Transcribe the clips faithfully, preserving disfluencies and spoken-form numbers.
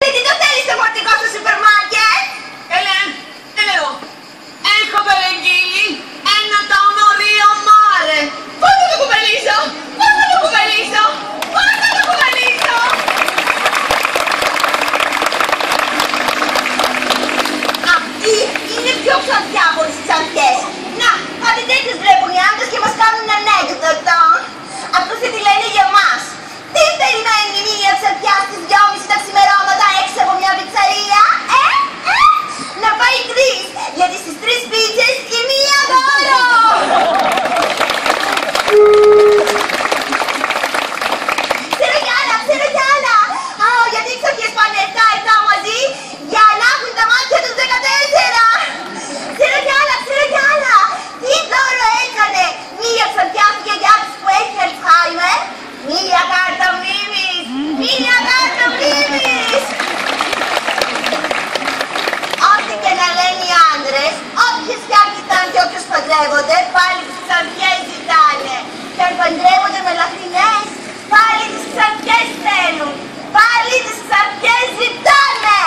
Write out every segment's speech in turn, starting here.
Σπίτι το θέλεις το φορτικό στο σούπερ μάρκετ? Έλα, έλα. Έχω παραγγείλει ένα ταμωρίο μάρε. Πώς θα το κουβαλήσω, πώς θα το κουβαλήσω, πώς θα το κουβαλήσω. Αυτή είναι πιο ξανθιά από τις ξανθιές. Να, κάτι τέτοιες βλέπουν οι άντρες και μας κάνουν ανέκδοτο. Αυτό τι τη λένε για μας. Τι περιμένει μία ξανθιά στις δυόμιση τα ξημερώματα έξω από μια πιτσαρία, ε, ε, να πάει τρεις, γιατί στις τρεις πίτσες η μία δώρο. Ξέρω κι άλλα, ξέρω κι άλλα. Α, γιατί οι ξανθιές πάνε εφτά εφτά μαζί, για να έχουν τα μάτια τους δεκατέσσερα. Ξέρω κι άλλα, ξέρω κι άλλα. Τι δώρο έκανε μία ξανθιά στη γιαγιά της που έχει Αλτσχάιμερ? Μία κάρτα μνήμης! Μία κάρτα μνήμης! Ό,τι και να λένε οι άντρες, όποιες φτιάχνει ήταν και όποιους παντρεύονται, πάλι τις ξανθιές ζητάνε. Και αν παντρεύονται με λαχρινές, πάλι τις ξανθιές θέλουν. Πάλι τις ξανθιές ζητάνε!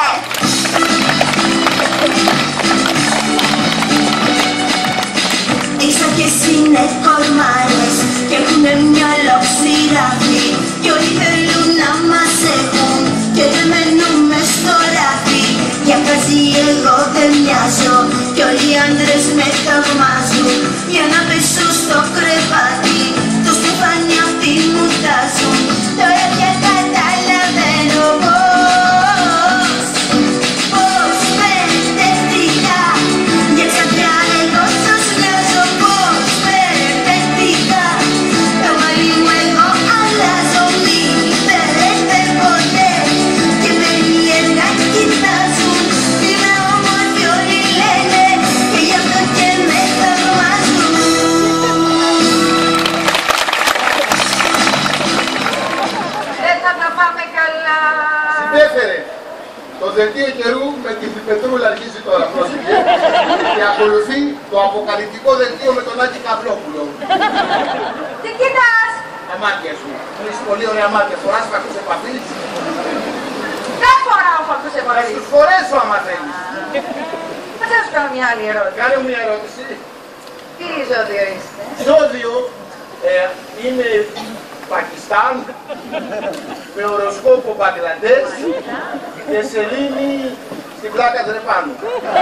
Οι ξανθιές είναι κορμάρες και έχουνε μυαλό ξηράφι κι όλοι θέλουν να μας έχουν και δεν μένουμε στο ράφι. Για χαζί εγώ δεν μοιάζω κι όλοι οι άντρες με θαυμάζουν. Για να πέσω στο κρεβάτι το στεφάνι αυτοί μου τάζουν. Τώρα πια καταλαβαίνω πώς, πώς μπερδευτήκα. Για ξανθιά εγώ σας μοιάζω. Πώς μπερδευτήκα. Το μαλλί μου εγώ αλλάζω. Μη μπερδεύονται και περίεργα κοιτάζουν. Είμαι όμορφη όλοι λένε και γι' αυτό και με θαυμάζουν. Δεν θα τα πάμε καλά. Συμπέφερε. Το δελτίο καιρού με την Πετρούλα αρχίζει τώρα, πρόσεχε. Και ακολουθεί το αποκαλυπτικό δελτίο με τον Άκη Καβλόπουλο. Τι κοιτάς? Τα μάτια σου. Έχεις πολύ ωραία μάτια. Φοράς φακούς επαφής. Δεν φοράω φακούς Θα επαφής. τους φορέσω άμα θέλεις. Θα σας κάνω μια άλλη ερώτηση. Κάνε μου μια ερώτηση. Τι ζώδιο είστε? Ζώδιο ε, είναι Πακιστάν με οροσκόπο Μπαγκλαντές και σελήνη στην πλάκα Δρεπάνου.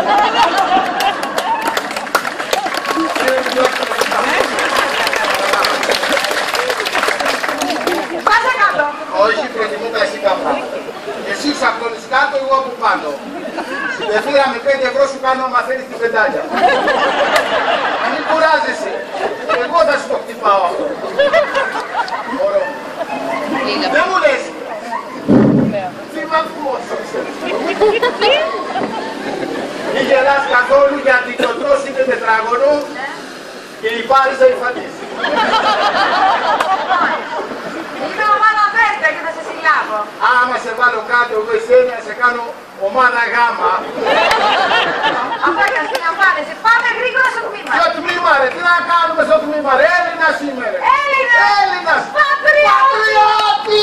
Πάσα κάτω. Όχι, προτιμώ κλασικά πράγματα. Εσύ ξαπλώνεις κάτω, εγώ από πάνω. Συμπεφύρα με πέντε ευρώ σου κάνω άμα θέλεις την πεντάλια. Να μην κουράζεσαι. Εγώ θα σου το χτυπάω αυτό. Ωραίο. Δεν μου λες. Τι βαθμός. Μη γελάς καθόλου γιατί το τρως είναι τετράγωνο και η Πάρης θα υφαντήσει. Είμαι ομάδα Δέλτα και θα σε συλλάβω. Άμα σε βάλω κάτω εγώ εσένα σε κάνω ομάδα Γάμα. Αυτό για να αντιλαμβάνεσαι. Πάμε γρήγορα στο τμήμα. Στο τμήμα ρε, τι να κάνουμε στο τμήμα ρε, Έλληνας είμαι ρε. Έλληνας. Έλληνας. Πατριώτη.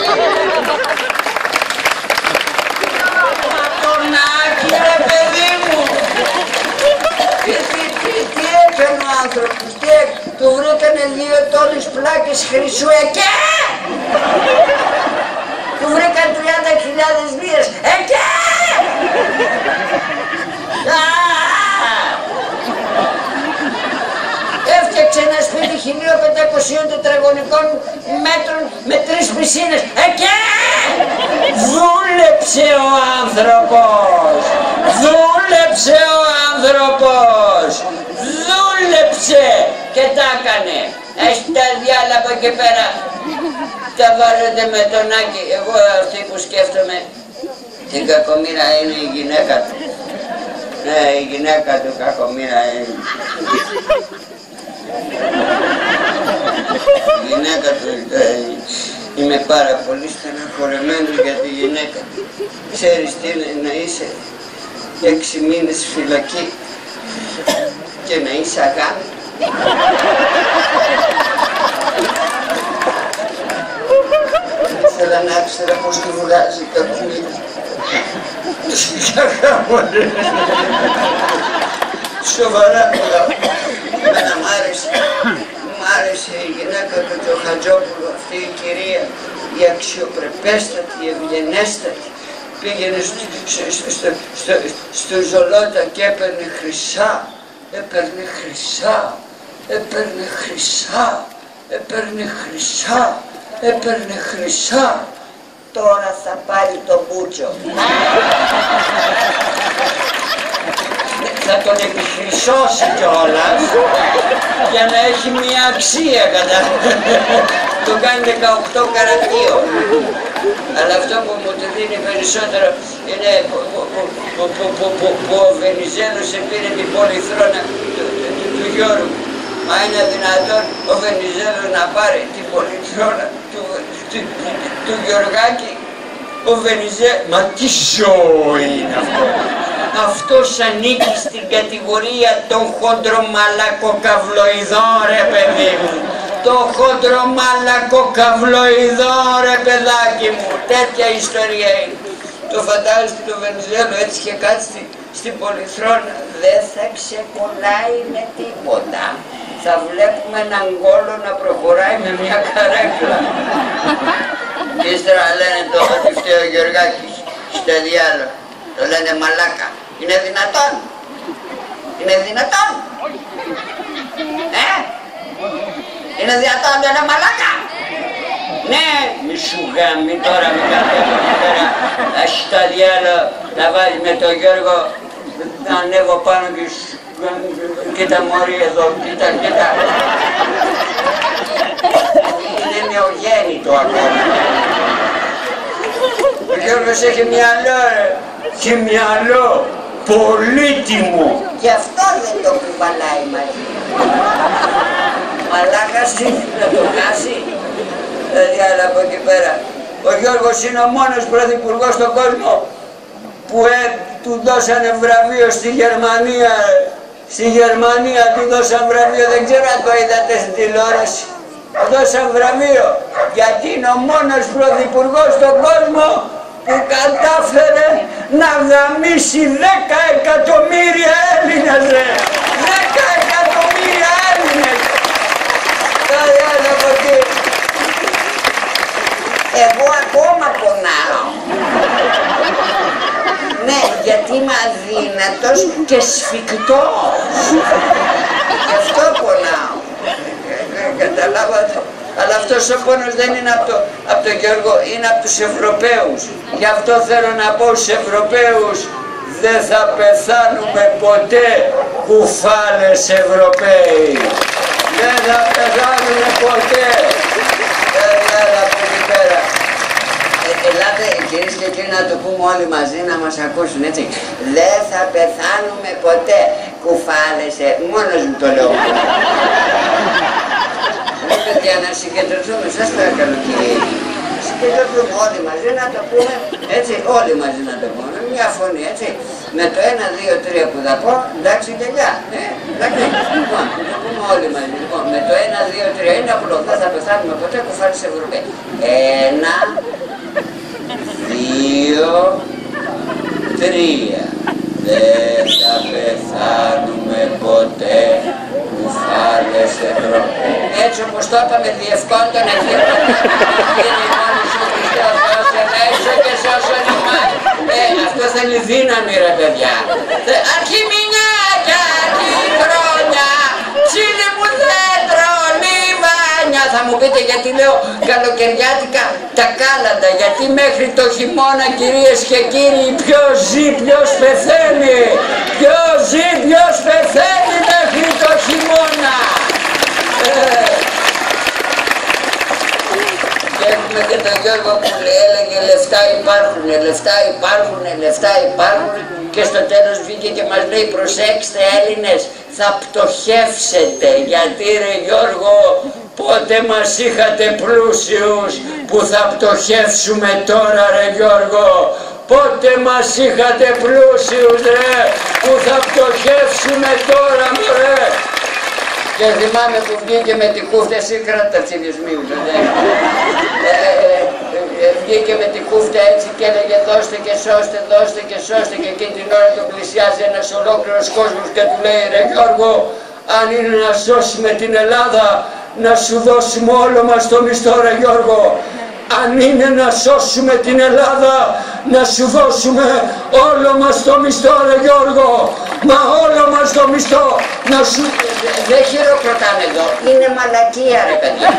Τον Άκη ρε παιδί μου. Τι, τι, τι, τι έκανε ο άνθρωπος, τι έκανε. Του βρήκανε δύο τόνες πλάκες χρυσού εκέ. Του βρήκαν τριάντα χιλιάδες λίρες εκέ. Έφτιαξε ένα σπίτι χίλια πεντακόσια τετραγωνικών μέτρων με τρεις πισίνες εκέ. Δούλεψε ο άνθρωπος. Δούλεψε ο άνθρωπος. Δούλεψε και τα έκανε. Έχει τα διάλα από εκεί πέρα. Τα βάλετε με τον Άκη. Εγώ αυτή που σκέφτομαι την κακομοίρα είναι η γυναίκα του. Ναι, η γυναίκα του κακομοίρα είναι. Η γυναίκα του ε, είμαι πάρα πολύ στεναχωρεμένος για τη γυναίκα. Ξέρεις τι είναι να είσαι έξι μήνες φυλακή και να είσαι αγάπη. Ήθελα να ξέρω πως τη βγάζει η κακομοίρα. Σοβαρά μιλάω. Εμένα μ' άρεσε. Μ' άρεσε η γυναίκα του το Χατζόπουλο, αυτή η κυρία, η αξιοπρεπέστατη, η ευγενέστατη. Πήγαινε στο, στο, στο, στο, στο Ζολότα και έπαιρνε χρυσά, έπαιρνε χρυσά, έπαιρνε χρυσά, έπαιρνε χρυσά, έπαιρνε χρυσά. Τώρα θα πάρει το μπούτσο. Θα τον επιχρυσώσει κιόλας για να έχει μια αξία, κατά. Το κάνει δεκαοκτώ καρατίο. Αλλά αυτό που μου το δίνει περισσότερο είναι που, που, που, που, που, που, που ο Βενιζέλος πήρε την πολυθρόνα του, του, του, του Γιώργου. Μα είναι δυνατόν ο Βενιζέλος να πάρει την πολυθρόνα του, του, του, του Γιωργάκη. Ο Βενιζέλος, μα τι ζώο είναι αυτό. Αυτός ανήκει στην κατηγορία των χοντρομαλακοκαυλοειδών, ρε παιδί μου. Το χοντρομαλακοκαυλοειδών, ρε παιδάκι μου. Τέτοια ιστορία είναι. Το φαντάζομαι το Βενιζέλο έτσι και κάτσει στην πολυθρόνα. Δεν θα ξεκολλάει με τίποτα. Θα βλέπουμε έναν γκόλο να προχωράει με μια καρέκλα. Και ύστερα λένε το ότι φταίει ο Γεωργάκης στο διάλογο. Το λένε μαλάκα. Είναι δυνατόν. Είναι δυνατόν. Ε. Είναι δυνατόν να είναι μαλάκα. Ναι. Μη σου γάμει τώρα, μη καθόλου τώρα. Ας τα διάλογο να βάλει με τον Γιώργο. Να ανέβω πάνω και σου. Κοίτα μωρή εδώ, κοίτα, κοίτα. Είναι νεογέννητο ακόμα. Ο Γιώργος έχει μυαλό, ρε. Και μυαλό πολύτιμο. Γι' αυτό δεν το κουβαλάει μαζί. Μαλάκας είναι να το κάσει. Δηλαδή, αλλά από εκεί πέρα. Ο Γιώργος είναι ο μόνος πρωθυπουργός στον κόσμο που ε, του δώσανε βραβείο στη Γερμανία. Στη Γερμανία του δώσαν βραβείο, δεν ξέρω αν το είδατε στην τηλεόραση. Του δώσαν βραβείο γιατί είναι ο μόνος πρωθυπουργός στον κόσμο που κατάφερε να γαμίσει δέκα εκατομμύρια Έλληνες, ρε! δέκα εκατομμύρια Έλληνες! Κάτι άλλο από εκεί. Εγώ ακόμα πονάω. Ναι, γιατί είμαι αδύνατος και σφιχτός. Γι' αυτό πονάω. Καταλάβατε. Αλλά αυτός ο πόνος δεν είναι από, το, από τον Γιώργο, είναι από τους Ευρωπαίους. Γι' αυτό θέλω να πω στους Ευρωπαίους, δεν θα πεθάνουμε ποτέ κουφάλες Ευρωπαίοι. Δεν θα πεθάνουμε ποτέ. Έλα από εκεί πέρα. Ε, ελάτε κυρίες και κύριοι να το πούμε όλοι μαζί να μας ακούσουν, έτσι. Δεν θα πεθάνουμε ποτέ κουφάλες, μόνος μου το λέω. Για να συγκεντρωθούμε, σας παρακαλώ κύριε, συγκεντρωθούμε όλοι μαζί να το πούμε, έτσι, όλοι μαζί να το πούμε, με μια φωνή, έτσι, με το ένα, δύο, τρία που θα πω, εντάξει και γεια, ναι, εντάξει, λοιπόν, να το πούμε όλοι μαζί, λοιπόν, με το ένα, δύο, τρία, είναι απλό, δεν θα πεθάνουμε ποτέ κουφάλες Ευρωπαίοι. Ένα, δύο, τρία, δεν θα πεθάνουμε ποτέ κουφάλες Ευρωπαίοι. Έτσι όπως το είπαμε, διευκόντων ευθύνων. Είναι μόνος ο Χριστός, δώσε έξω και σώσον εμάς. Ε, αυτό θέλει δύναμη, ρε παιδιά. Αρχή μηνιάκια, αρχή χρόνια, ψήλι μου δέντρο, λιβάνια. Θα μου πείτε γιατί λέω καλοκαιριάτικα τα κάλαντα, γιατί μέχρι το χειμώνα, κυρίες και κύριοι, ποιος ζει, ποιος πεθαίνει. Ποιος ζει, ποιος πεθαίνει μέχρι το χειμώνα. Και έχουμε και τον Γιώργο που έλεγε λεφτά υπάρχουνε, λεφτά υπάρχουνε, λεφτά υπάρχουνε και στο τέλος βγήκε και μας λέει προσέξτε Έλληνες, θα πτωχεύσετε γιατί ρε Γιώργο πότε μας είχατε πλούσιους που θα πτωχεύσουμε τώρα ρε Γιώργο. Πότε μας είχατε πλούσιους ρε που θα πτωχεύσουμε τώρα μωρέ. Και θυμάμαι που βγήκε με τη κούφτα, εσύ κράτα ψηφισμίου, βγήκε με την κούφτα έτσι και έλεγε δώστε και σώστε, δώστε και σώστε, και εκείνη την ώρα τον πλησιάζει ένας ολόκληρος κόσμος και του λέει ρε Γιώργο, αν είναι να σώσουμε την Ελλάδα, να σου δώσουμε όλο μας το μισθό ρε Γιώργο. Αν είναι να σώσουμε την Ελλάδα, να σου δώσουμε όλο μας το μισθό ρε Γιώργο. Μα όλο μας το μισθό, να σου... Δεν χειροκροτάνε εδώ, είναι μαλακία ρε παιδιά.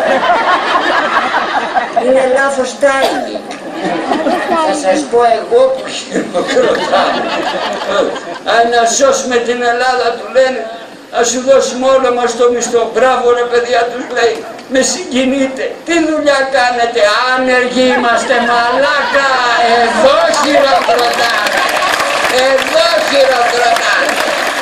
Είναι λάθος τάιγι. Θα σας πω εγώ που χειροκροτάνε. Αν να σώσουμε την Ελλάδα του λένε, να σου δώσουμε όλο μας το μισθό. Μπράβο ρε παιδιά, τους λέει, με συγκινείτε. Τι δουλειά κάνετε, άνεργοι είμαστε, μαλάκα. Εδώ χειροκροτάνε. Εδώ χειροκροτάνε.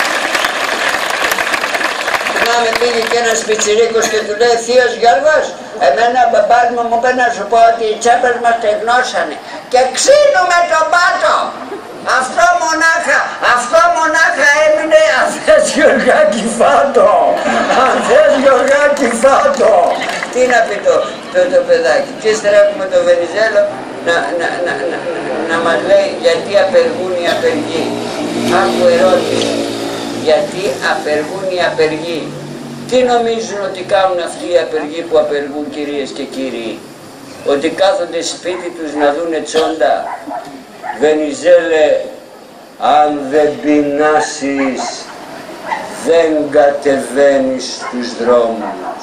Θυμάμαι πήγε και ένας πιτσιρίκος και του λέει θείος Γιώργος, εμένα ο μπαμπάς μου μου είπε να σου πω ότι οι τσέπες μας τεγνώσανε και ξύνουμε τον πάτο. Αυτό μονάχα, αυτό μονάχα έμεινε, αν θες Γιωργάκη φάτο, αν θες Γιωργάκη φάτο. Τι να πει το, το, το παιδάκι. Και ύστερα έχουμε το Βενιζέλο να, να, να, να, να μας λέει γιατί απεργούν οι απεργοί. Άκου ερώτηση, γιατί απεργούν οι απεργοί. Τι νομίζουν ότι κάνουν αυτοί οι απεργοί που απεργούν κυρίες και κύριοι? Ότι κάθονται σπίτι τους να δούνε τσόντα? Βενιζέλε, αν δεν πεινάσεις, δεν κατεβαίνεις στους δρόμους.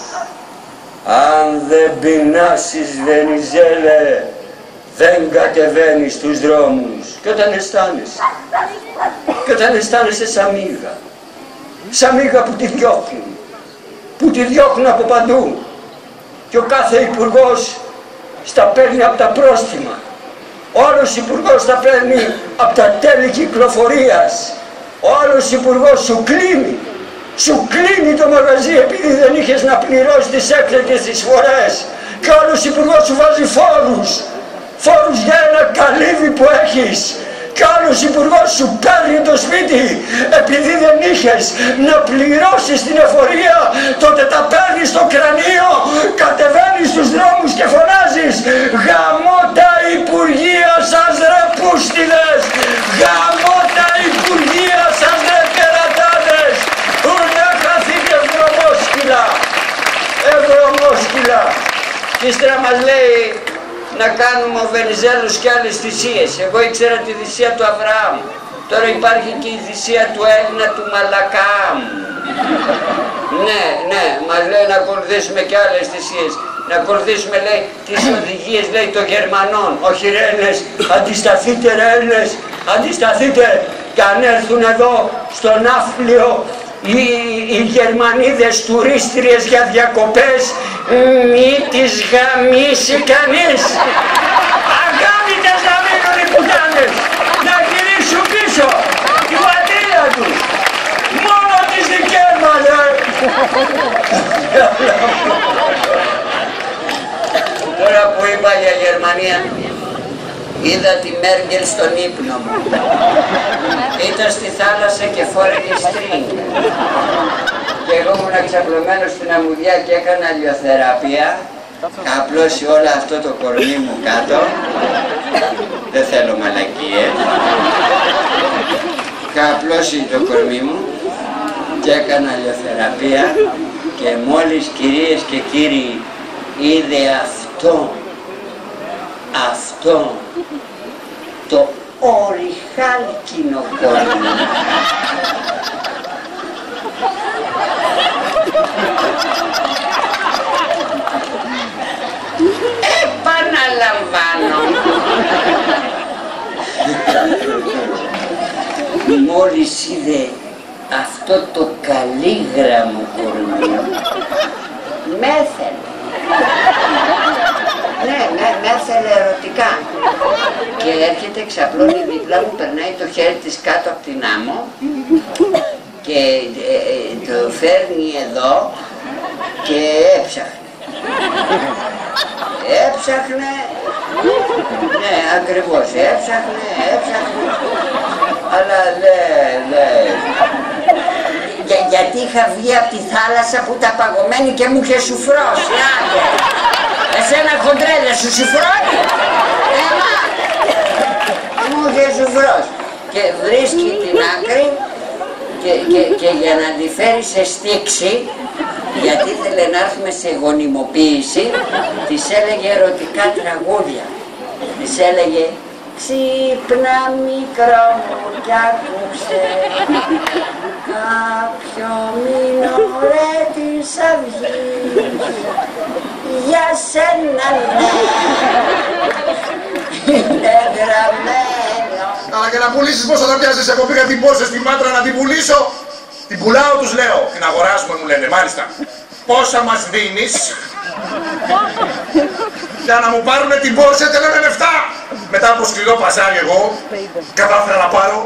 Αν δεν πεινάσεις, Βενιζέλε, δεν κατεβαίνεις στους δρόμους. Και όταν αισθάνεσαι, και όταν αισθάνεσαι σαν μύγα, σαν μύγα που τη διώχνουν, που τη διώχνουν από παντού, και ο κάθε υπουργός στα παίρνει από τα πρόστιμα. Όλος υπουργός τα παίρνει από τα τέλη κυκλοφορίας. Όλος υπουργός σου κλείνει. Σου κλείνει το μαγαζί επειδή δεν είχες να πληρώσεις τις έκτακτες εισφορές. Και όλος υπουργός σου βάζει φόρους. Φόρους για ένα καλύβι που έχεις. Και άλλος υπουργός σου παίρνει το σπίτι επειδή δεν είχες να πληρώσεις την εφορία, τότε τα παίρνεις στο κρανίο, κατεβαίνεις στους δρόμους και φωνάζεις «Γαμώ τα υπουργεία σας ρε πούστιδες! Γαμώ τα υπουργεία σας ρε κερατάδες! Ουνε χαθείτε ευρωμόσκυλα! Ευρωμόσκυλα!» Και ύστερα μας λέει να κάνουμε ο Βενιζέλος και άλλες θυσίες. Εγώ ήξερα τη θυσία του Αβραάμ. Τώρα υπάρχει και η θυσία του Έλληνα του Μαλακάμ. Ναι, ναι, μας λέει να ακολουθήσουμε και άλλες θυσίες. Να ακολουθήσουμε, λέει, τις οδηγίες, λέει, των Γερμανών. Όχι ρε Έλληνες, αντισταθείτε ρε Έλληνες, αντισταθείτε. Και αν έρθουν εδώ στο Ναύπλιο οι, οι Γερμανίδες τουρίστριες για διακοπές, μη τις γαμίσει κανείς. Αγάμητες να μείνουν οι πουτάνες, να γυρίσουν πίσω την πατρίδα τους. Μόνο τις δικές μας, ε. Τώρα που είπα για Γερμανία, είδα τη Μέρκελ στον ύπνο μου. Ήταν στη θάλασσα και φόρεγε στρίνγκ. Και εγώ ήμουν ξαπλωμένος στην αμμουδιά και έκανα ηλιοθεραπεία. Είχα απλώσει όλο αυτό το κορμί μου κάτω. Δεν θέλω μαλακίες. Είχα απλώσει το κορμί μου και έκανα ηλιοθεραπεία. Και μόλις, κυρίες και κύριοι, είδε αυτό, αυτό, το οριχάλκινο κορμί. Επαναλαμβάνω, μόλις είδε αυτό το καλύγραμμο κορμί, με έθελε. Ναι, ναι, με έθελε ερωτικά. Και έρχεται, ξαπλώνει δίπλα μου, περνάει το χέρι της κάτω από την άμμο και ε, ε, το φέρνει εδώ και έψαχνε. Έψαχνε, ναι, ακριβώς, έψαχνε, έψαχνε, αλλά δεν, δεν. Για, γιατί είχα βγει από τη θάλασσα που τα παγωμένη και μου είχε σουφρώσει, άντε. Εσένα χοντρέ, δεν σου σουφρώνει. μου και σουφρός. Και βρίσκει την άκρη και, και, και για να τη φέρει σε στίξη, γιατί ήθελε να έρθουμε σε γονιμοποίηση, της έλεγε ερωτικά τραγούδια. Της έλεγε «Ξύπνα μικρό μου κι άκουσε κάποιο μινωρέ της αυγής για σένα ναι, είναι γραμμένο». Αλλά και να πουλήσεις πώς θα τα πιάσεις, εγώ πήγα την πόρσε στη Μάτρα να την πουλήσω. Την πουλάω τους λέω, την αγοράζουμε μου λένε, μάλιστα. Πόσα μας δίνεις για να μου πάρουνε την πόρσε, τελειώνε λεφτά. Μετά από σκληρό παζάρι εγώ κατάφερα να πάρω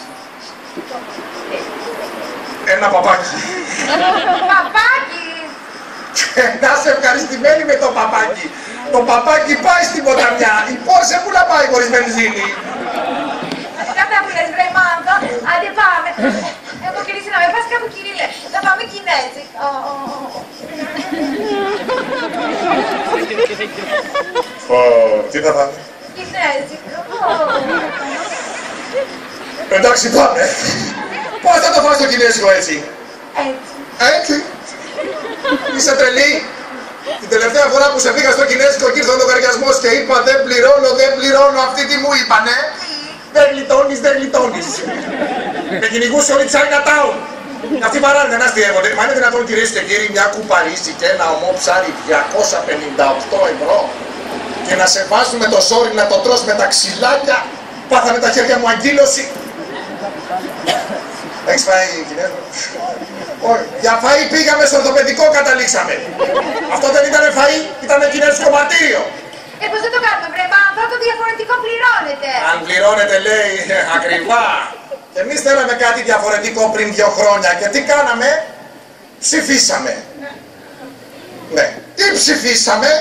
ένα παπάκι. Παπάκι! Και να είσαι ευχαριστημένη με το παπάκι. Το παπάκι πάει στην ποταμιά, η πόρσε που να πάει χωρίς βενζίνη. Κατά που λες βρε Μάνθο, άντε πάμε. Έχω κηρύξει να με πας κάπου Κυρίλε, θα πάμε Κινέζι. Τι θα πάμε? Κινέζικο. Εντάξει πάμε. Πώς θα το φας το κινέζικο έτσι? Έτσι. Έτσι. Είσαι τρελή. Την τελευταία φορά που σε πήγα στο κινέζικο και ήρθε ο λογαριασμός και είπα δεν πληρώνω, δεν πληρώνω, αυτοί τι μου είπανε? Δεν γλιτώνεις, δεν γλιτώνεις. Με κυνηγούσε όλη Chinatown. Αυτοί παράλληλα να αστειεύονται. Μα είναι δυνατόν κυρίες και κύριοι μια κουπαρίσι και ένα ομό ψάρι διακόσια πενήντα οκτώ ευρώ και να σε βάζουμε το σόρι να το τρως με τα ξυλάκια? Πάθανε τα χέρια μου αγκύλωση. Έχεις φάει Κινέζικο? Όχι. Για φαΐ πήγαμε στο ορθοπαιδικό, καταλήξαμε. Αυτό δεν ήτανε φαΐ, ήτανε κινέζικο μαρτύριο. Ε, πως δεν το κάνουμε βρε Μάνθο, το διαφορετικό πληρώνεται. Αν πληρώνετε λέει ακριβά. Εμείς θέλαμε κάτι διαφορετικό πριν δύο χρόνια και τι κάναμε? Ψηφίσαμε. Ναι. Τι ψηφίσαμε?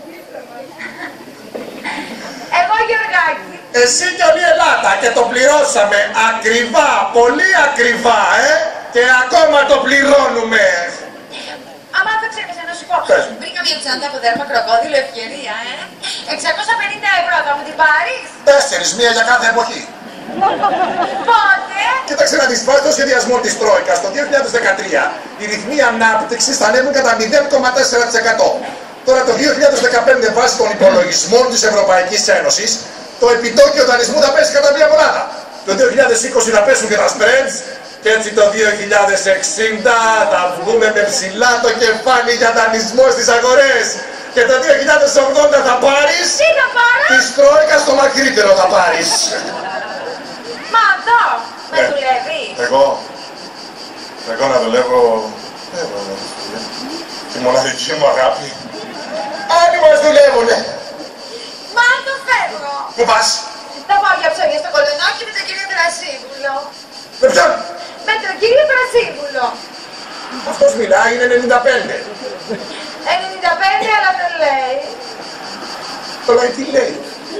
Εγώ Γιωργάκη. Εσύ και όλη η Ελλάδα και το πληρώσαμε ακριβά, πολύ ακριβά, ε! Και ακόμα το πληρώνουμε. Αμά θα ξέχασα να σου πω. Πες μου. Βρήκα μια τσάντα από δέρμα κροκόδιλο, ευκαιρία, ε. εξακόσια πενήντα ευρώ, θα μου την πάρεις? Τέσσερις, μία για κάθε εποχή. Πότε? Κοίταξε να δεις, βάσει το σχεδιασμό της Τρόικας το δύο χιλιάδες δεκατρία οι ρυθμοί ανάπτυξης θα ανέβουν κατά μηδέν κόμμα τέσσερα τοις εκατό. Τώρα το δύο χιλιάδες δεκαπέντε βάσει των υπολογισμών της Ευρωπαϊκής Ένωσης το επιτόκιο δανεισμού θα πέσει κατά μία μονάδα. Το δύο χιλιάδες είκοσι θα πέσουν και τα spreads και έτσι το δύο χιλιάδες εξήντα θα βγούμε με ψηλά το κεφάλι για δανεισμό στις αγορές. Και το δύο χιλιάδες ογδόντα θα πάρεις... Τι θα πάρω? Της Τρόικας το μακρύτερο θα πάρεις. Μα εδώ, με Ναι. δουλεύεις? Εγώ, εγώ να δουλεύω, δεν μπορώ. Τη μοναδική μου αγάπη. Άλλοι μας δουλεύουνε. Μα το φεύγω. Πού πας? Θα πάω για ψώνια στο Κολονάκι με τον κύριο Κρασίβουλο. Με ποιον? Με τον κύριο Κρασίβουλο. Αυτός μιλάει, είναι ενενήντα πέντε. ενενήντα πέντε αλλά δεν λέει. Το λέει τι λέει.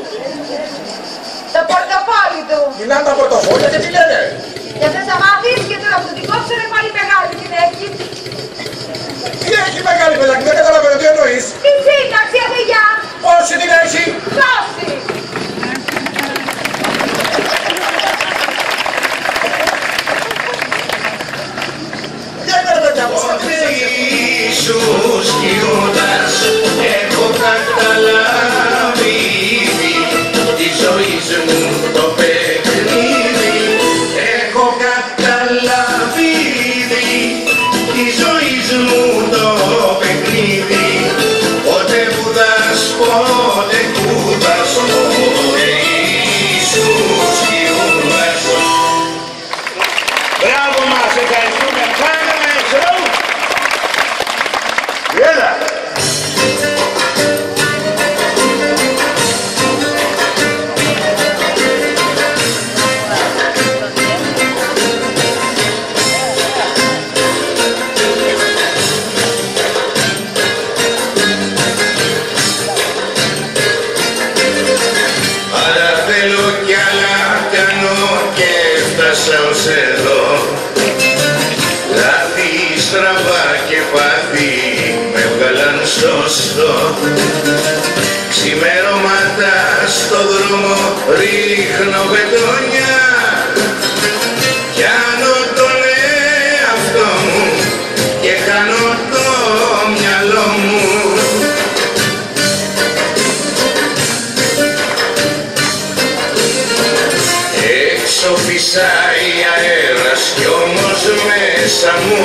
Το πορτοφόλι του. Μιλάνε τα πορτοφόλια και τι λένε. Και θες να μάθεις και τώρα που του την κόψανε πάλι μεγάλη την έχει. Τι έχει μεγάλη παιδάκι, δεν καταλαβαίνω τι εννοείς. Τη σύνταξη, αφηγιά. Πόση την έχει? Δώσει. Για είναι ρε παιδιά, πώς θα Ιησούς Ιούδας, έχω καταλάβει τη ζωή μου το παιχνίδι. Έχω καταλάβει τη ζωή μου το παιχνίδι. Πότε Βουδάς, πότε Βουδάς, πότε Ιησούς Ιούδας. Μπράβο μας, ευχαριστούμε. Κάναμε σοου. Έλα. Αλλά θέλω κι άλλα κάνω και έφτασα ως εδώ. Λάθη, στραβά και πάθη με βγάλαν σωστό. Ξημερώματα στο στο δρόμο ρίχνω μπετόνια, πιάνω τον εαυτό μου και χάνω το μυαλό μου. Έξω φυσάει αέρας κι όμως μέσα μου,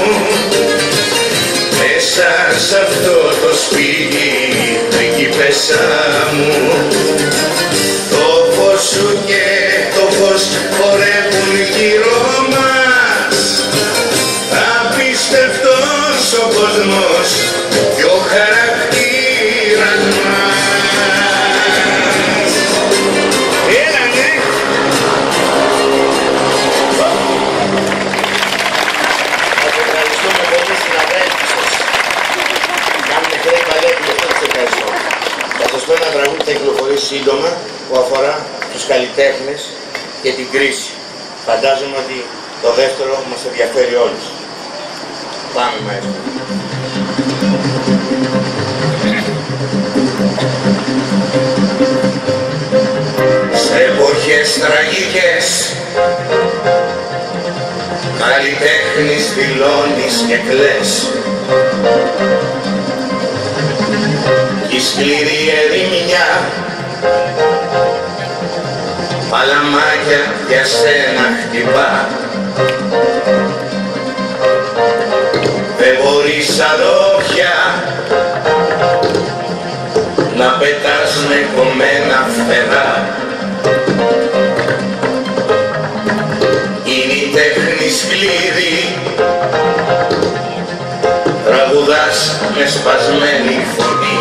μέσα σ' αυτό το σπίτι πριγκίπεσσα μου, το φως σου και το φως χορεύουν γύρω μας, απίστευτος ο κόσμος και ο χαρακτήρας μας. Έλα ναι! Σας ευχαριστούμε πολύ συναδέλφοι σας. Κάνουμε κρέη παλέτη, γι' αυτό σας ευχαριστώ. Θα σας πω ένα τραγούδι που θα κυκλοφορήσει σύντομα που αφορά τους καλλιτέχνες και την κρίση. Φαντάζομαι ότι το δεύτερο μας ενδιαφέρει όλους. Πάμε μέσα. Σε εποχές τραγικές καλλιτέχνης δηλώνεις και κλαις, η σκληρή ερημιά παλαμάκια για σένα χτυπά. Δεν μπορείς αδόχια να πετάς με κομμένα φτερά. Είναι η τέχνη σκληρή, τραγουδάς με σπασμένη φωνή.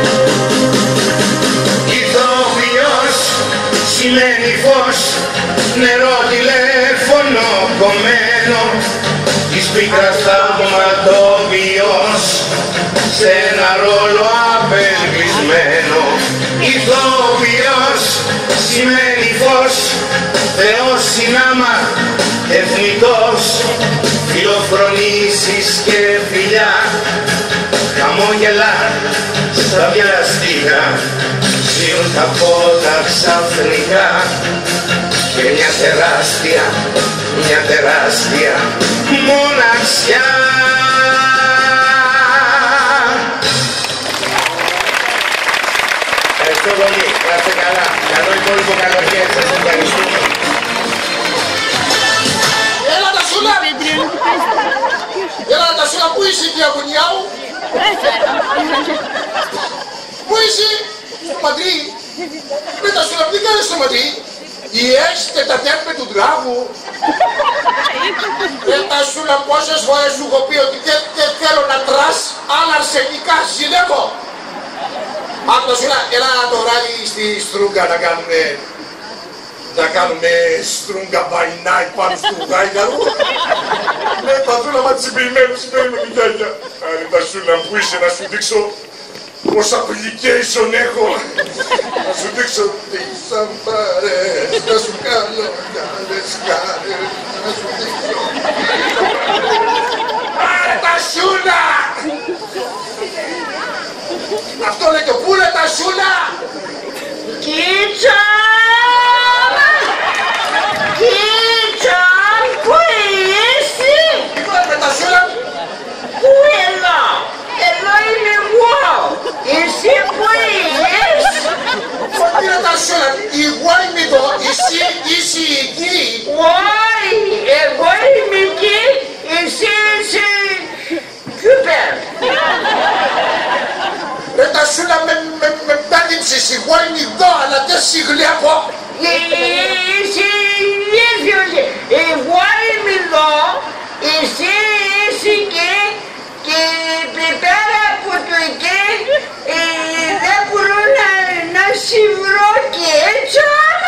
Ηθοποιός σημαίνει φως, νερό τηλέφωνο κομμένο, της πίκρας θαυματοποιός, σε ένα ρόλο απελπισμένο. Ηθοποιός σημαίνει φως, Θεός συνάμα, εθνικός, φιλοφρονήσεις και φιλιά, χαμόγελα στα βιαστικά, σβήνουν τα φώτα ξαφνικά και μια τεράστια, μια τεράστια μοναξιά. Ευχαριστώ πολύ. Να είστε καλά. Καλό υπόλοιπο καλοκαίρι. Σας ευχαριστούμε. Έλα τα σούλα! Έλα τα σούλα, πού είσαι η αγωνιά μου? Πού είσαι? Στο Μαντρί. Με τα σούλα, τι κάνεις στο Μαντρί? Η έστε τα τέρπε του τράγου. Με τα σούλα, πόσες φορές σου έχω πει ότι δεν θέλω να τρας άλλα αρσενικά, ζηλεύω. Άκου σούλα, έλα το βράδυ στη Στρούγκα να κάνουμε, να κάνουμε Στρούγκα by night πάνω στο Γάιγαρο. Ναι, τα δούλα ματσιμπημένου σημαίνει με την γιάγια. Άρα τα σούλα, που είσαι να σου δείξω πως application έχω. Να σου δείξω τις αμπάρες, να σου κάνω καλές χάρες, να σου δείξω. Άρα τα σούλα! Αυτό λέει το πουλε τα σούλα! Κίτσον! Κίτσον! Πού είσαι? Πού είναι τα σούλα? Πού εδώ? Εδώ είμαι εγώ! Εσύ που είσαι? Πού είναι τα σούλα? Εγώ είμαι εδώ, εσύ είσαι εκεί. Όχι! Εγώ είμαι εκεί! Εσύ είσαι... Κούπερ! Ρε τα σούλα με, με, με πέδειψες, εγώ είμαι εδώ, αλλά δεν σε βλέπω. Εσύ ηλίθιος! Εγώ είμαι εδώ! Εσύ είσαι εκεί! Και πέρα από το εκεί ε, δεν μπορώ να, να σε βρω και έτσι.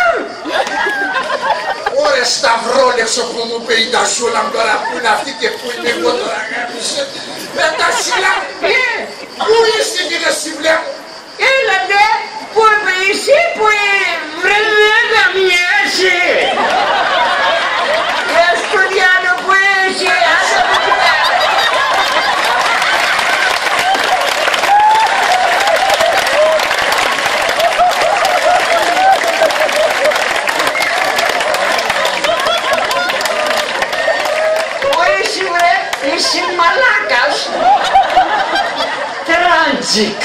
Ωραία σταυρόλεξο που μου πει η τασούλα μου τώρα, που είναι αυτή και που είμαι εγώ τώρα, αγάπησε. Ρε τασούλα, πού είσαι και δεν σε βλέπω? Έλα δε, που εσύ που βρε δεν θα μοιάσει. Για στο διάλο που είσαι, άσε από την πέρα. Magic.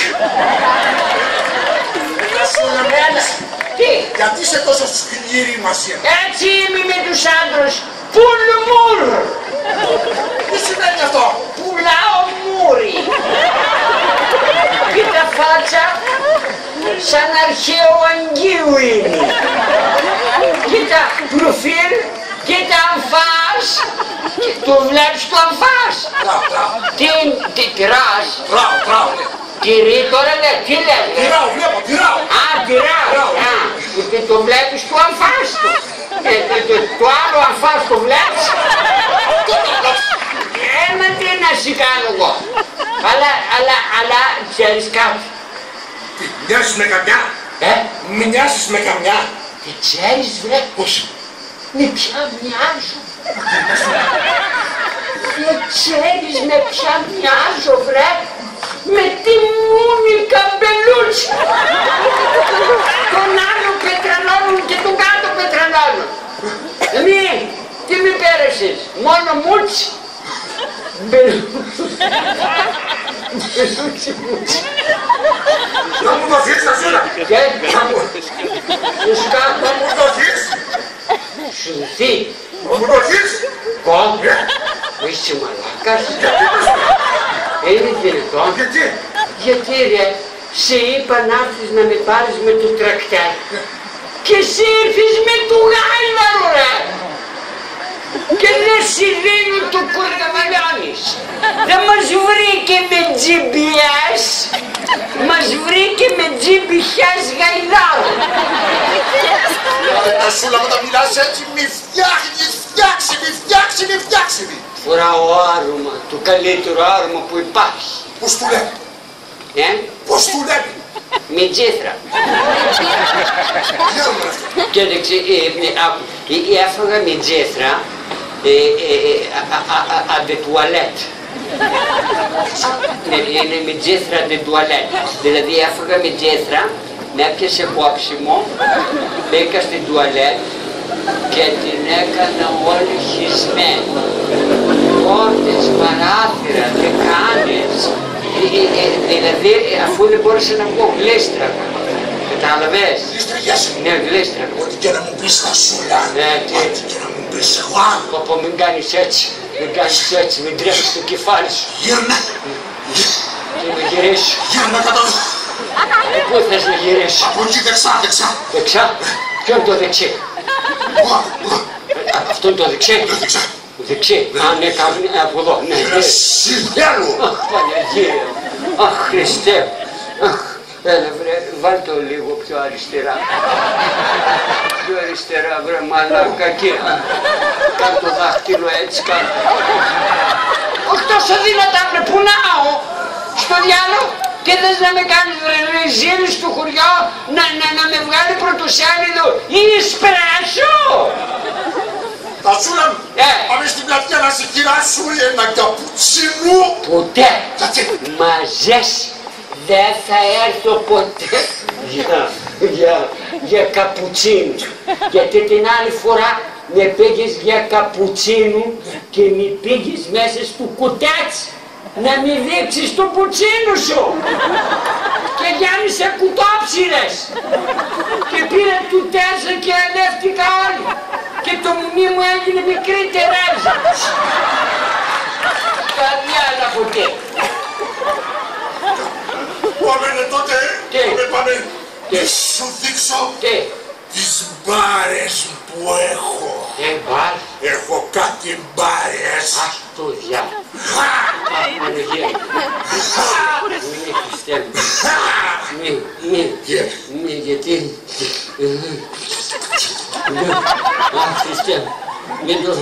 Τι? Γιατί είσαι τόσο σκληρή μασία? Έτσι είμαι με τους άντρους. Πουλμουρ. Τι σημαίνει αυτό? Πουλάω μούρι. Κοίτα φάτσα, σαν αρχαίο Αγγίου είναι. Κοίτα προφίλ, κοίτα αμφάς. Το βλέπεις το αμφάς. Τι, τι τυράς. Τράω, τράω. Τυρί τώρα λέει, τι λέει. Τυράω, βλέπω, τυράω. Α, τυράω. Α, και το βλέπεις το αμφάς του. Ε, το, το, το άλλο αμφάς το βλέπεις. Έμα τι να σου κάνω εγώ. Αλλά, αλλά, αλλά, ξέρεις κάτι. Τι, μοιάζεις με καμιά? Ε, Μοιάζεις με καμιά? τι ξέρεις βρε. Πώς? Με ποια μοιάζω. Δεν ξέρεις με ποια μοιάζω βρε. Με τη Μόνικα Μπελούτσι. Τον άλλο πετρελώνουν και τον κάτω πετρελώνουν. Μη, τι μη πέρασες, μόνο μούτσι. Μπελούτσι. Μπελούτσι μούτσι. Να μου το δεις, Τασούλα. Και, Να μου σου κάνω, να μου το δεις. σου δει. Να μου το δεις. Κον, είσαι μαλάκας. Είναι δυνατόν. Γιατί? Γιατί ρε, σε είπα να έρθεις να με πάρεις με το τρακτέρ και σε ήρθες με το γάιδαρο ρε. Και δεν σε δίνω το κορδαβαλιώνεις. Δεν μας βρήκε με τζι πι ες, μας βρήκε με τζι πι ες γαϊδάρο. Τασούλα, όταν μιλάς έτσι μη φτιάχνεις, φτιάξει, μη φτιάξει, μη φτιάξει. Φοράω άρωμα, το καλύτερο άρωμα που υπάρχει. Πώς του λέει? Ε, Πώς του λέει? με τζίθρα. Κοίταξε, έφαγα με τζίθρα αντε τουαλέτ. Είναι με τζίθρα αντε τουαλέτ. Δηλαδή έφαγα με τζίθρα, με έπιασε κόψιμο, μπήκα στην τουαλέτ και την έκανα όλη χυσμένη. Πόρτες, παράθυρα, δεκάνες. Δηλαδή αφού δεν μπόρεσα να βγω γλίστρα. Κατάλαβες? Γλίστριγες? Ναι, γλίστρα. Ό,τι και να μου πεις, Τασούλα. Ναι, τι? Ό,τι και να μου πεις, εγώ άλλο. Πόπο, μην κάνεις έτσι. Μην κάνεις έτσι, μην τρέχεις το κεφάλι σου. Γύρνα. Και να γυρίσεις. Γύρνα κατά εδώ. Πού θες να γυρίσεις? Από εκεί δεξά, δεξά. Δεξιά? Ποιο είναι το δεξί? Ουα, ουα. Αυτό είναι το δεξί? Δεξά. Δεξί. Α, ναι, κάνε από εδώ. Ναι, ναι. Σιδέρου. Αχ, Παναγία. Αχ, Χριστέ. Αχ, έλα βρε, βάλ' το λίγο πιο αριστερά. Πιο αριστερά, βρε μαλάκα, εκεί. Κάνε το δάχτυλο έτσι, κάνε. Όχι τόσο δυνατά, βρε, πουνάω. Στο διάλογο. Και θες να με κάνεις ρεζίλη στο χωριό, να, να, να με βγάλει πρωτοσέλιδο ή εσπρέσο. Τασούλα μου, Ε. πάμε στην πλατεία να σε κυράσω ένα καπουτσίνο. Ποτέ. Γιατί? Μαζές δεν θα έρθω ποτέ για, για, για καπουτσίνο. Γιατί την άλλη φορά με πήγες για καπουτσίνο και με πήγες μέσα στο κουτάτσι να μην δείξεις το πουτσίνο σου. Και γέμισε κουτόψιλες. Και πήρα του τέσσερα και ανέφτηκα όλοι. Και το μουνί μου έγινε μικρή τερέζα. Καμιά άλλα ποτέ. Πάμε τότε, Τι? πάμε, πάμε. Τι? Να σου δείξω Τι, τις μπάρες που έχω. ε, μπαρ, Έχω κάτι μπάρες. ας το διά. Αχ, Παναγία. Μη, Χριστέ μου. Μη, μη, μη, γιατί... Αχ, Χριστέ μου. Μην το...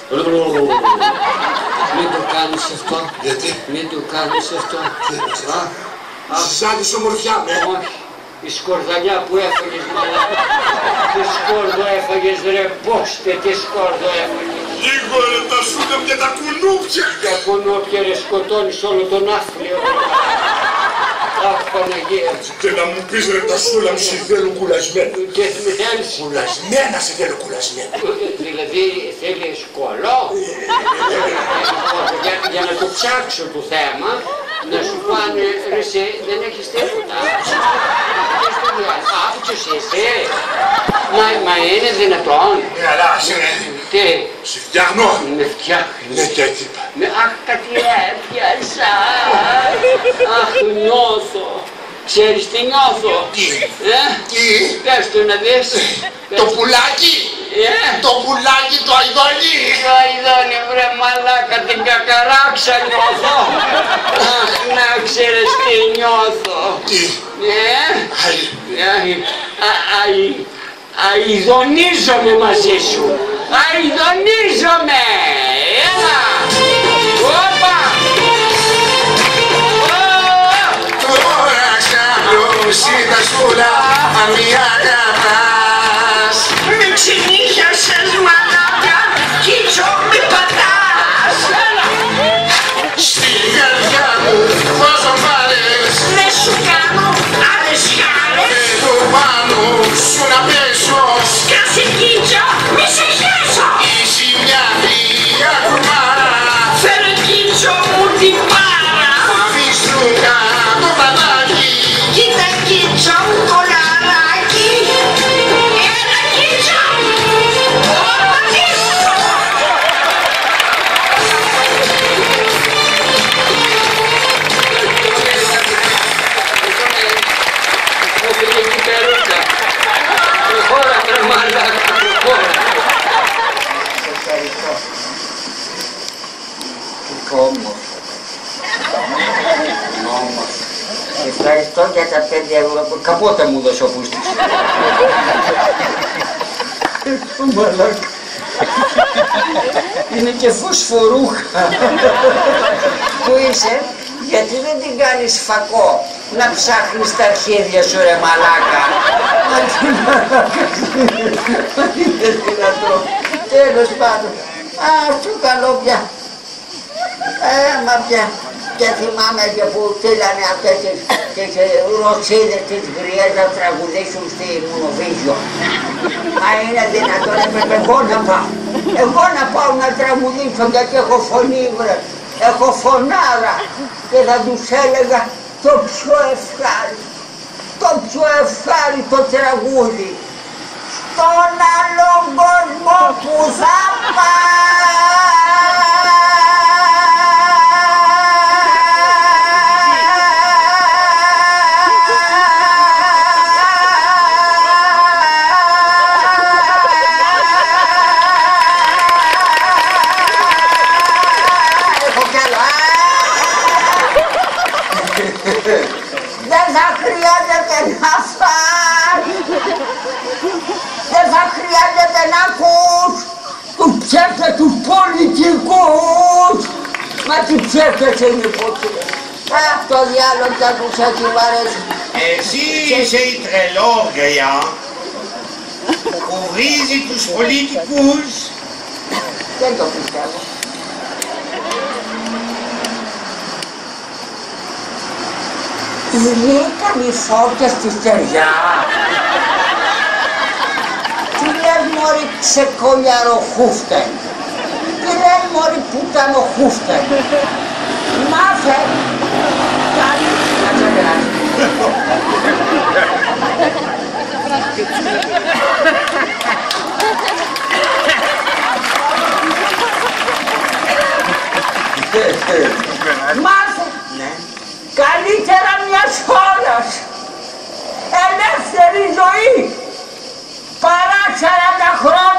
Μην το κάνεις αυτό. Γιατί? Μην το κάνεις αυτό. Αχ, αχ. Σαν της ομορφιά με. Όχι, η σκορδαλιά που έφαγες μαλάκα. Τι σκόρδο έφαγες ρε, πόστε τι σκόρδο έφαγες. Λίγο ρε Τασούλα μου για τα κουνούπια. Τα κουνούπια ρε σκοτώνεις όλο τον άθλιο. Αχ, Παναγία. Και να μου πεις ρε Τασούλα μου σε θέλω κουλασμένο. Και με θέλεις. Κουλασμένα σε θέλω κουλασμένο. Δηλαδή θέλει σκολό. για, για να το ψάξω το θέμα, Να σου πάνε, ρε εσύ, δεν έχεις τίποτα. Άφητσος εσύ. Μα, μα είναι δυνατόν. Ναι, αλλά σε... Τι. Σε φτιάχνω. Με φτιάχνεις. Ναι, και έτσι είπα. Με, αχ, κάτι έπιασα. Αχ, νιώθω. Ξέρεις τι νιώθω. Τι. Ε? Τι. Πες το να δεις. Το πουλάκι. Ε? Το πουλάκι, το αηδόνι. Το αηδόνι, βρε μαλάκα, την κακαράξα νιώθω. Αχ, να ξέρεις τι νιώθω. Τι. Ε? Αϊ. Αηδονίζομαι μαζί σου. Αηδονίζομαι. Έλα. Όπα. Τώρα ξαπλώσει τα σκούλα, αν μη αγαπάς. Με ξενύχιασες μαλάκα, κίτσο μη πατάς. Στην καρδιά μου πώς τον πάρες. Δεν σου κάνω άλλες χάρες. Εδώ πάνω σου να πέσω. Σκάσε κίτσο, μη σε χέσω. Είσαι μια βία κουμάρα. Φέρε κίτσο μου την πάρα. Μαβίστρουκα το πατάκι. Κοίτα κίτσο μου κολαράκι. Έλα κίτσο. Όπα κίτσο. Όχι, εκεί περούκα. Προχώρα, βρε μαλάκα, προχώρα. Ευχαριστώ. Τι όμορφο. Όμορφο. Ευχαριστώ για τα πέντε ευρώ που καπότα μου δώσε ο Φούστης. Το μαλάκα. Είναι και φωσφορούχα. Πού είσαι, γιατί δεν την κάνεις φακό να ψάχνεις τα αρχίδια σου ρε μαλάκα. Είναι δυνατό. Τέλος πάντων. Α, αυτό καλό πια. Ε, μα πια. Και θυμάμαι και που στείλανε αυτές τις, τις ροτσίδες τις γριές να τραγουδήσουν στη Μονοβίζιο. Μα είναι δυνατόν, έπρεπε εγώ να πάω. Εγώ να πάω να τραγουδήσω γιατί έχω φωνή βρε. Έχω φωνάρα και θα τους έλεγα το πιο ευχάριστο, το πιο ευχάριστο τραγούδι. Στον άλλον κόσμο που θα δεν θα χρειάζεται να φας, δεν θα χρειάζεται να ακούς τους ψεύτες τους πολιτικούς. Μα τι ψεύτες είναι υπότιτλοι. Αυτό διάλογο θα τους έχει βαρέσει. Εσύ είσαι η τρελόγρια που βρίζει τους πολιτικούς. Δεν το πιστεύω. Βγήκαν οι φώκες στη στεριά. Τι λες μωρί ξεκολιαροχούφτεν. Τι λες μωρί πουτανοχούφτεν. Μάθε. Κάτι να ξεγράσεις. Μάθε. Καλύτερα μιας χώρας, ελεύθερη ζωή, παρά σαράντα χρόνια